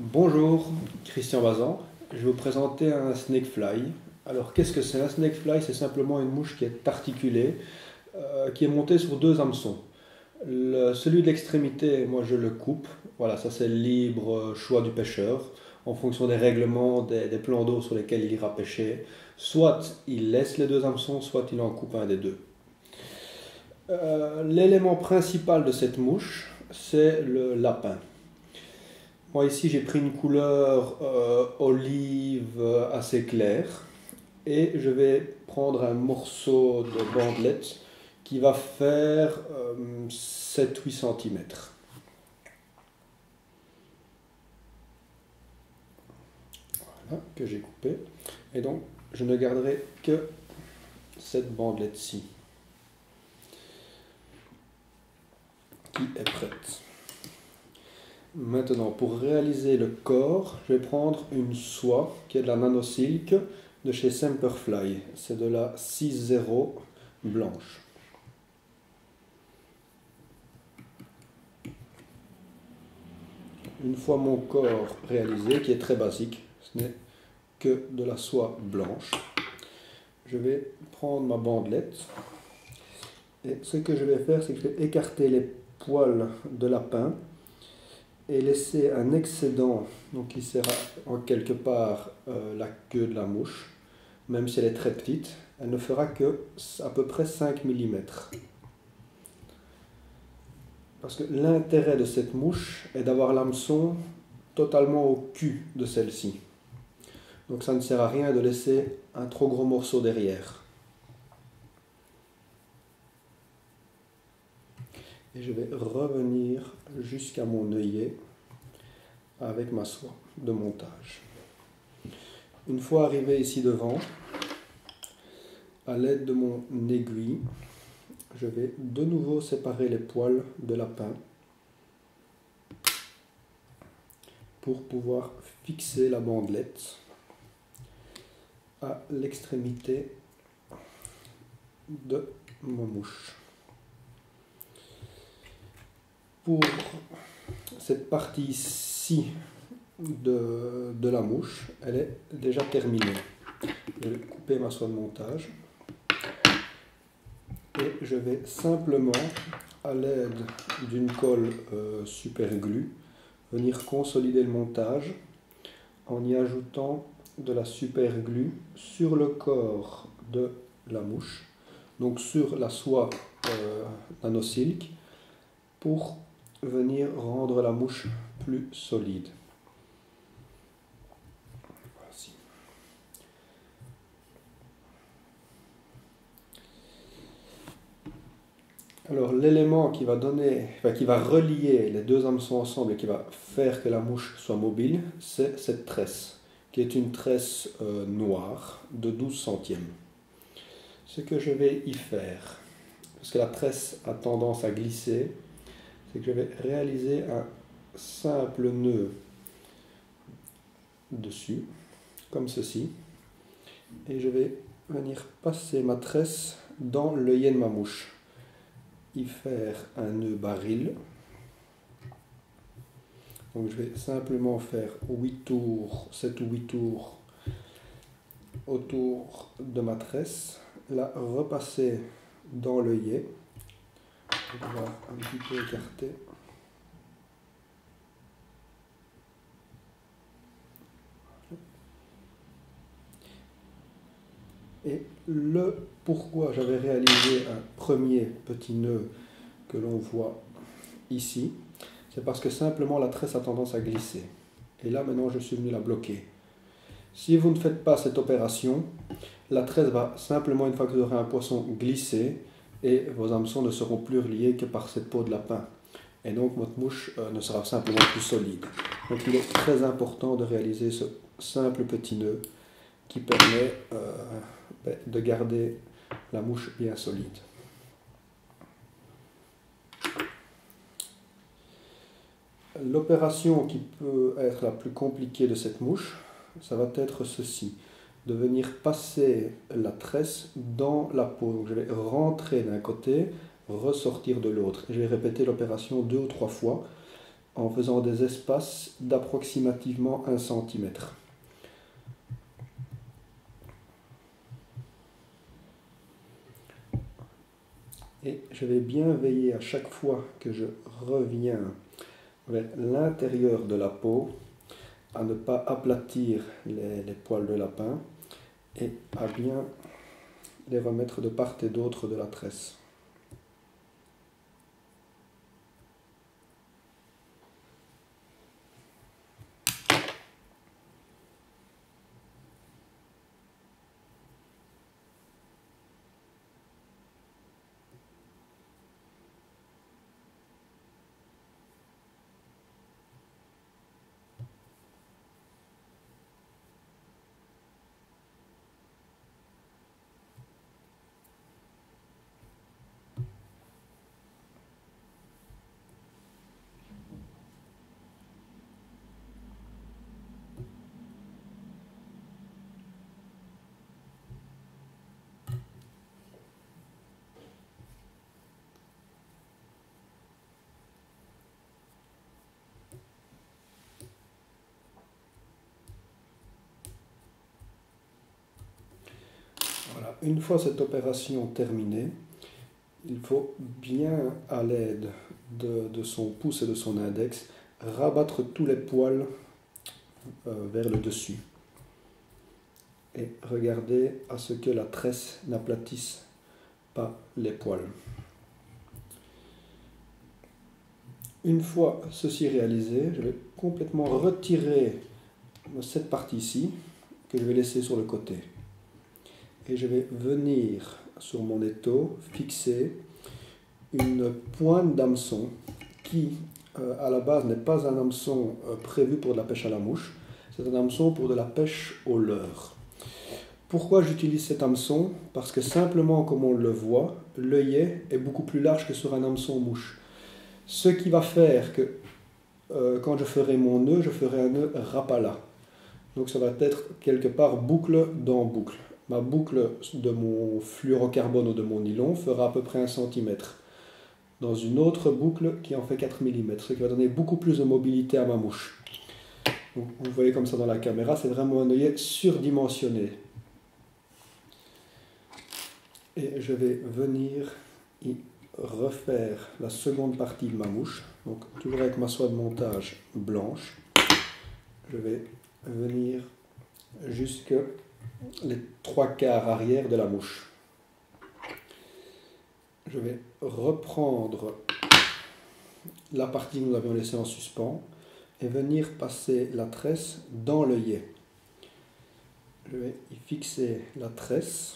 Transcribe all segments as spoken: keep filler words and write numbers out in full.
Bonjour, Christian Bazan. Je vais vous présenter un snakefly. Alors, qu'est-ce que c'est un snakefly? C'est simplement une mouche qui est articulée, euh, qui est montée sur deux hameçons. Le- celui de l'extrémité, moi je le coupe. Voilà, ça c'est le libre euh, choix du pêcheur, en fonction des règlements, des, des plans d'eau sur lesquels il ira pêcher. Soit il laisse les deux hameçons, soit il en coupe un des deux. Euh, l'élément principal de cette mouche, c'est le lapin. Moi ici j'ai pris une couleur euh, olive assez claire et je vais prendre un morceau de bandelette qui va faire euh, sept huit centimètres. Voilà, que j'ai coupé. Et donc je ne garderai que cette bandelette-ci qui est prête. Maintenant, pour réaliser le corps, je vais prendre une soie qui est de la nanosilk de chez Semperfly. C'est de la six zéro blanche. Une fois mon corps réalisé, qui est très basique, ce n'est que de la soie blanche, je vais prendre ma bandelette et ce que je vais faire, c'est que je vais écarter les poils de lapin et laisser un excédent, donc qui sera en quelque part euh, la queue de la mouche, même si elle est très petite, elle ne fera que à peu près cinq millimètres. Parce que l'intérêt de cette mouche est d'avoir l'hameçon totalement au cul de celle-ci. Donc ça ne sert à rien de laisser un trop gros morceau derrière. Et je vais revenir jusqu'à mon œillet avec ma soie de montage. Une fois arrivé ici devant, à l'aide de mon aiguille, je vais de nouveau séparer les poils de lapin pour pouvoir fixer la bandelette à l'extrémité de ma mouche. Pour cette partie-ci de, de la mouche, elle est déjà terminée. Je vais couper ma soie de montage et je vais simplement, à l'aide d'une colle euh, super glue, venir consolider le montage en y ajoutant de la super glue sur le corps de la mouche, donc sur la soie euh, nanosilk, pour venir rendre la mouche plus solide. Voici. Alors l'élément qui va donner, enfin, qui va relier les deux hameçons ensemble et qui va faire que la mouche soit mobile, c'est cette tresse, qui est une tresse euh, noire de douze centièmes. Ce que je vais y faire, parce que la tresse a tendance à glisser, c'est que je vais réaliser un simple nœud dessus, comme ceci, et je vais venir passer ma tresse dans l'œillet de ma mouche, y faire un nœud baril. Donc je vais simplement faire huit tours, sept ou huit tours autour de ma tresse, la repasser dans l'œillet, on va un petit peu écarter. Et le pourquoi j'avais réalisé un premier petit nœud que l'on voit ici, c'est parce que simplement la tresse a tendance à glisser. Et là maintenant je suis venu la bloquer. Si vous ne faites pas cette opération, la tresse va simplement, une fois que vous aurez un poisson, glisser et vos hameçons ne seront plus reliés que par cette peau de lapin. Et donc votre mouche euh, ne sera simplement plus solide. Donc il est très important de réaliser ce simple petit nœud qui permet euh, de garder la mouche bien solide. L'opération qui peut être la plus compliquée de cette mouche, ça va être ceci, de venir passer la tresse dans la peau. Donc je vais rentrer d'un côté, ressortir de l'autre. Je vais répéter l'opération deux ou trois fois en faisant des espaces d'approximativement un centimètre. Et je vais bien veiller à chaque fois que je reviens vers l'intérieur de la peau à ne pas aplatir les, les poils de lapin et à bien les remettre de part et d'autre de la tresse. Voilà. Une fois cette opération terminée, il faut bien, à l'aide de, de son pouce et de son index, rabattre tous les poils euh, vers le dessus. Et regarder à ce que la tresse n'aplatisse pas les poils. Une fois ceci réalisé, je vais complètement retirer cette partie-ci, que je vais laisser sur le côté. Et je vais venir sur mon étau fixer une pointe d'hameçon qui, euh, à la base, n'est pas un hameçon euh, prévu pour de la pêche à la mouche, c'est un hameçon pour de la pêche au leurre. Pourquoi j'utilise cet hameçon? Parce que simplement, comme on le voit, l'œillet est beaucoup plus large que sur un hameçon mouche. Ce qui va faire que, euh, quand je ferai mon nœud, je ferai un nœud rapala. Donc ça va être quelque part boucle dans boucle. Ma boucle de mon fluorocarbone ou de mon nylon fera à peu près un centimètre. Dans une autre boucle qui en fait quatre millimètres, ce qui va donner beaucoup plus de mobilité à ma mouche. Donc, vous voyez comme ça dans la caméra, c'est vraiment un œillet surdimensionné. Et je vais venir y refaire la seconde partie de ma mouche. Donc toujours avec ma soie de montage blanche. Je vais venir jusque les trois quarts arrière de la mouche. Je vais reprendre la partie que nous avions laissée en suspens et venir passer la tresse dans l'œillet. Je vais y fixer la tresse.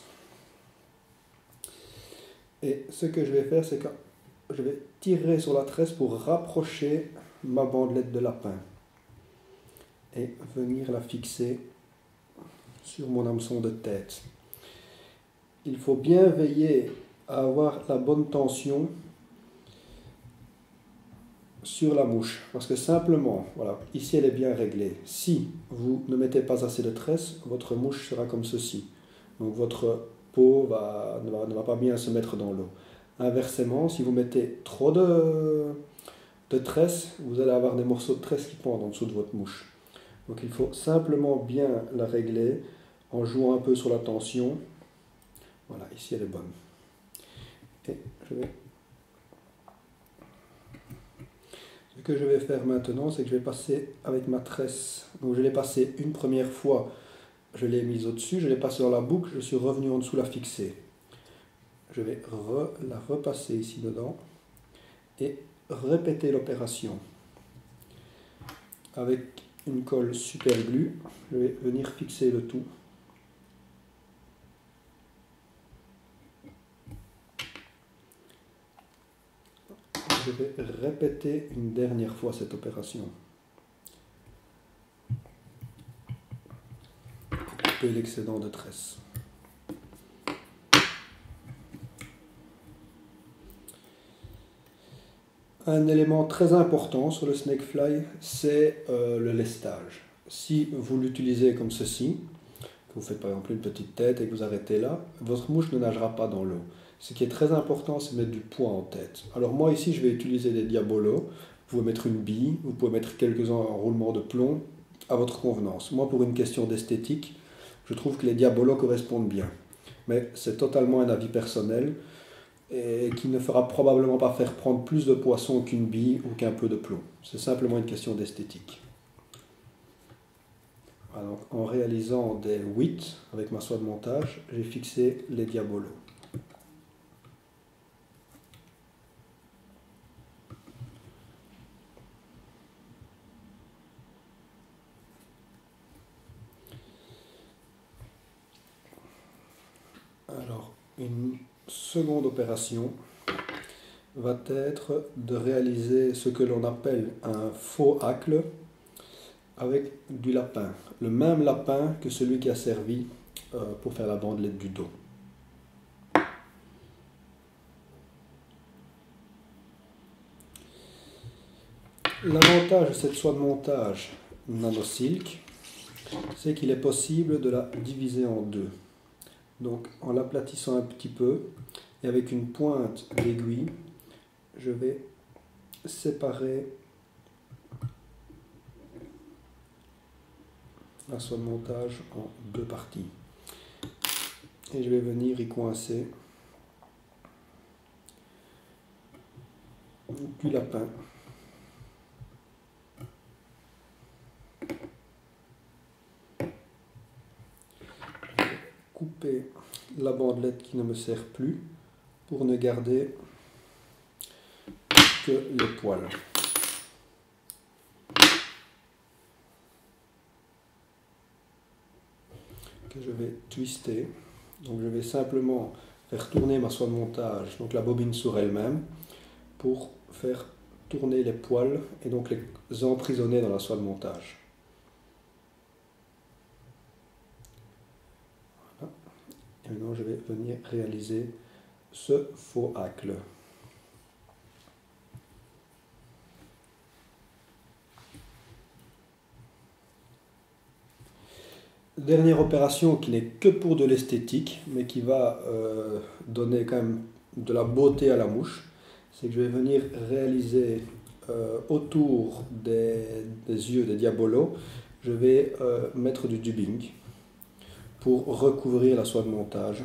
Et ce que je vais faire, c'est que je vais tirer sur la tresse pour rapprocher ma bandelette de lapin et venir la fixer sur mon hameçon de tête. Il faut bien veiller à avoir la bonne tension sur la mouche, parce que simplement, voilà, ici elle est bien réglée. Si vous ne mettez pas assez de tresse, votre mouche sera comme ceci. Donc votre peau va, ne, va, ne va pas bien se mettre dans l'eau. Inversement, si vous mettez trop de, de tresse, vous allez avoir des morceaux de tresse qui pendent en dessous de votre mouche. Donc il faut simplement bien la régler en jouant un peu sur la tension. Voilà, ici elle est bonne. Et je vais... Ce que je vais faire maintenant, c'est que je vais passer avec ma tresse. Donc je l'ai passée une première fois, je l'ai mise au-dessus, je l'ai passée dans la boucle, je suis revenu en dessous la fixer. Je vais re, la repasser ici dedans et répéter l'opération. Avec une colle super glue, je vais venir fixer le tout. Je vais répéter une dernière fois cette opération. Couper l'excédent de tresse. Un élément très important sur le snakefly, c'est euh, le lestage. Si vous l'utilisez comme ceci, que vous faites par exemple une petite tête et que vous arrêtez là, votre mouche ne nagera pas dans l'eau. Ce qui est très important, c'est de mettre du poids en tête. Alors moi ici, je vais utiliser des diabolos. pouvez mettre une bille, vous pouvez mettre quelques enroulements de plomb à votre convenance. Moi, pour une question d'esthétique, je trouve que les diabolos correspondent bien. Mais c'est totalement un avis personnel et qui ne fera probablement pas faire prendre plus de poisson qu'une bille ou qu'un peu de plomb. C'est simplement une question d'esthétique. Alors, en réalisant des huit avec ma soie de montage, j'ai fixé les diabolos. Alors, une seconde opération va être de réaliser ce que l'on appelle un faux hacle avec du lapin. Le même lapin que celui qui a servi euh, pour faire la bandelette du dos. L'avantage de cette soie de montage NanoSilk, c'est qu'il est possible de la diviser en deux. Donc en l'aplatissant un petit peu et avec une pointe d'aiguille, je vais séparer la soie de montage en deux parties. Et je vais venir y coincer du lapin. Couper la bandelette qui ne me sert plus pour ne garder que les poils. Que je vais twister. Donc je vais simplement faire tourner ma soie de montage, donc la bobine sur elle-même, pour faire tourner les poils et donc les emprisonner dans la soie de montage. Voilà. Et maintenant je vais venir réaliser ce faux hacle. Dernière opération qui n'est que pour de l'esthétique, mais qui va euh, donner quand même de la beauté à la mouche, c'est que je vais venir réaliser euh, autour des, des yeux des diabolos, je vais euh, mettre du dubbing pour recouvrir la soie de montage.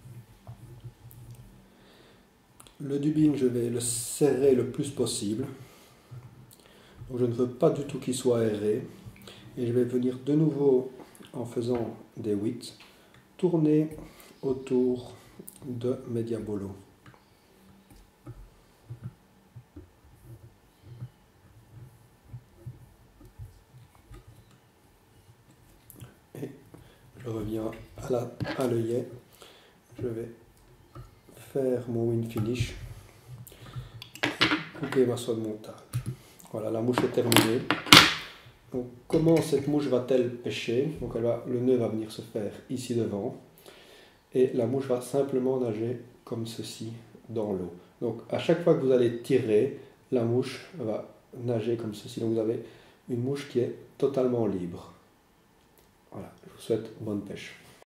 Le dubbing, je vais le serrer le plus possible. Donc je ne veux pas du tout qu'il soit aéré. Et je vais venir de nouveau, en faisant des huit, tourner autour de mes diabolos. Et je reviens à la, à l'œillet. Je vais faire mon wing finish, couper ma soie de montage. Voilà, la mouche est terminée. Donc, comment cette mouche va-t-elle pêcher? Donc, elle va, le nœud va venir se faire ici devant, et la mouche va simplement nager comme ceci dans l'eau. Donc, à chaque fois que vous allez tirer, la mouche va nager comme ceci. Donc, vous avez une mouche qui est totalement libre. Voilà, je vous souhaite bonne pêche.